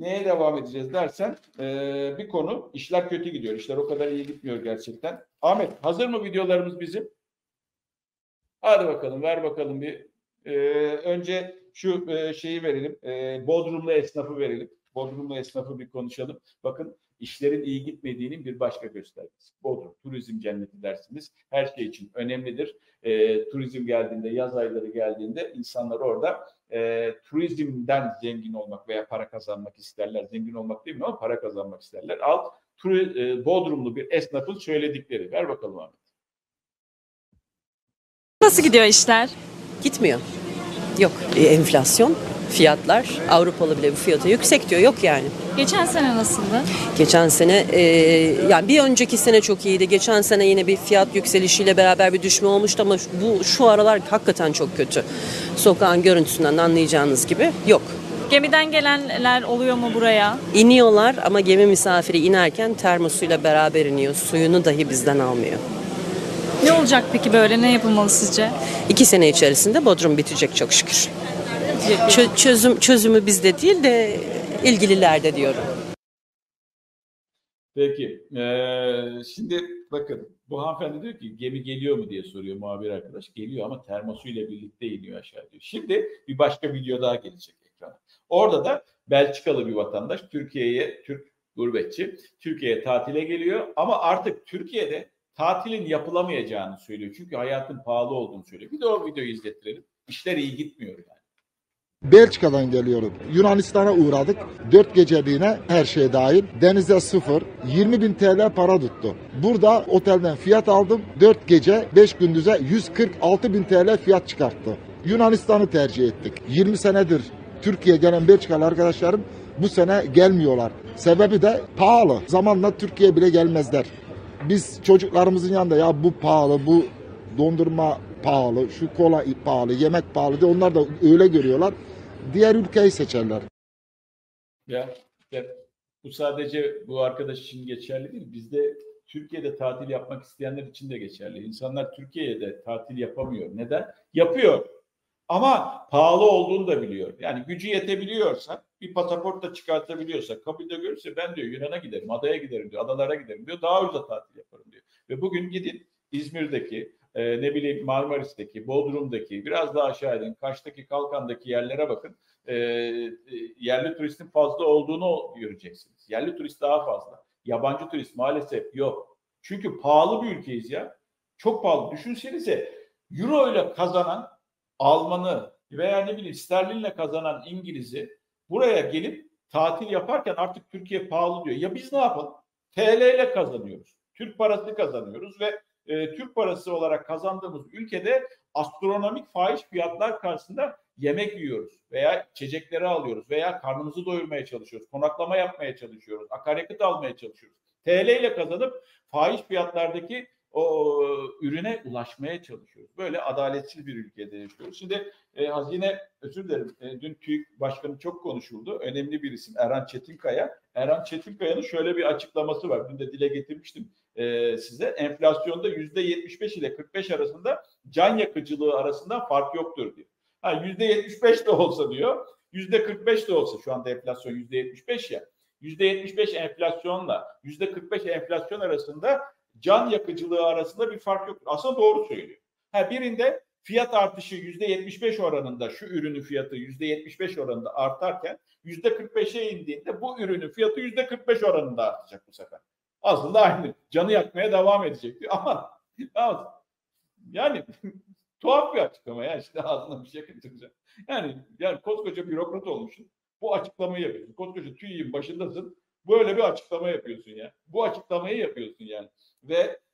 neye devam edeceğiz dersen bir konu, işler kötü gidiyor. İşler o kadar iyi gitmiyor gerçekten. Ahmet, hazır mı videolarımız bizim? Hadi bakalım, ver bakalım bir. Önce şu şeyi verelim. Bodrumlu esnafı verelim. Bodrumlu esnafı bir konuşalım. Bakın, işlerin iyi gitmediğinin bir başka göstergesi. Bodrum, turizm cenneti dersiniz. Her şey için önemlidir. Turizm geldiğinde, yaz ayları geldiğinde insanlar orada turizmden zengin olmak veya para kazanmak isterler. Zengin olmak değil mi ama para kazanmak isterler. Al, Bodrumlu bir esnafın söyledikleri. Ver bakalım abi. Nasıl gidiyor işler? Gitmiyor. Yok. Enflasyon, fiyatlar Avrupalı bile bu fiyata yüksek diyor. Yok yani. Geçen sene nasıldı? Geçen sene yani bir önceki sene çok iyiydi. Geçen sene yine bir fiyat yükselişiyle beraber bir düşme olmuştu ama şu aralar hakikaten çok kötü. Sokağın görüntüsünden anlayacağınız gibi yok. Gemiden gelenler oluyor mu buraya? İniyorlar ama gemi misafiri inerken termosuyla beraber iniyor. Suyunu dahi bizden almıyor. Ne olacak peki böyle? Ne yapılmalı sizce? 2 sene içerisinde Bodrum bitecek çok şükür. Çözümü bizde değil de ilgililerde diyorum. Peki. Şimdi bakın, bu hanımefendi diyor ki gemi geliyor mu diye soruyor muhabir arkadaş. Geliyor ama termosuyla birlikte iniyor aşağı diyor. Şimdi bir başka video daha gelecek ekrana. Orada da Belçikalı bir vatandaş Türk gurbetçi Türkiye'ye tatile geliyor ama artık Türkiye'de tatilin yapılamayacağını söylüyor. Çünkü hayatın pahalı olduğunu söylüyor. Bir de o videoyu izlettirelim. İşler iyi gitmiyor yani. Belçika'dan geliyorum. Yunanistan'a uğradık. 4 geceliğine her şey dahil. Denize 0. 20.000 TL para tuttu. Burada otelden fiyat aldım. 4 gece 5 gündüze 146.000 TL fiyat çıkarttı. Yunanistan'ı tercih ettik. 20 senedir Türkiye'ye gelen Belçikalı arkadaşlarım bu sene gelmiyorlar. Sebebi de pahalı. Zamanla Türkiye'ye bile gelmezler. Biz çocuklarımızın yanında ya bu pahalı, bu dondurma pahalı, şu kola pahalı, yemek pahalı diye onlar da öyle görüyorlar. Diğer ülkeyi seçerler. Ya bu sadece bu arkadaş için geçerli değil. Bizde Türkiye'de tatil yapmak isteyenler için de geçerli. İnsanlar Türkiye'de tatil yapamıyor. Neden? Yapıyor. Ama pahalı olduğunu da biliyor. Yani gücü yetebiliyorsa, bir pasaport da çıkartabiliyorsa, kabulde görürse ben diyor Yunan'a giderim, adaya giderim diyor, adalara giderim diyor. Daha ucuza tatil yaparım diyor. Ve bugün gidin İzmir'deki, ne bileyim Marmaris'teki, Bodrum'daki, biraz daha aşağı edin, Kaş'taki, Kalkan'daki yerlere bakın. Yerli turistin fazla olduğunu göreceksiniz. Yerli turist daha fazla. Yabancı turist maalesef yok. Çünkü pahalı bir ülkeyiz ya. Çok pahalı. Düşünsenize, Euro ile kazanan Almanı veya ne bileyim sterlinle kazanan İngiliz'i buraya gelip tatil yaparken artık Türkiye pahalı diyor. Ya biz ne yapalım? TL ile kazanıyoruz. Türk parası kazanıyoruz ve Türk parası olarak kazandığımız ülkede astronomik fahiş fiyatlar karşısında yemek yiyoruz veya içecekleri alıyoruz veya karnımızı doyurmaya çalışıyoruz. Konaklama yapmaya çalışıyoruz. Akaryakıt almaya çalışıyoruz. TL ile kazanıp fahiş fiyatlardaki o ürüne ulaşmaya çalışıyoruz. Böyle adaletsiz bir ülkede yaşıyoruz. Şimdi özür dilerim, dün TÜİK Başkanı çok konuşuldu. Önemli bir isim Erhan Çetinkaya. Erhan Çetinkaya'nın şöyle bir açıklaması var. Dün de dile getirmiştim size. Enflasyonda %75 ile 45 arasında can yakıcılığı arasında fark yoktur diyor. %75 de olsa diyor, %45 de olsa, şu anda enflasyon %75 ya, %75 enflasyonla %45 enflasyon arasında can yakıcılığı arasında bir fark yok. Aslında doğru söylüyor. Birinde fiyat artışı %75 oranında, şu ürünün fiyatı %75 oranında artarken %45'e indiğinde bu ürünün fiyatı %45 oranında artacak bu sefer. Aslında aynı. Canı yakmaya devam edecek diyor. Ama yani tuhaf bir açıklama ya. İşte ağzına bir şey kaçıracak. Yani koskoca bürokrat olmuşsun. Bu açıklamayı yapıyorsun. Koskoca TÜİK'in başındasın. Böyle bir açıklama yapıyorsun ya. Bu açıklamayı yapıyorsun yani. Ve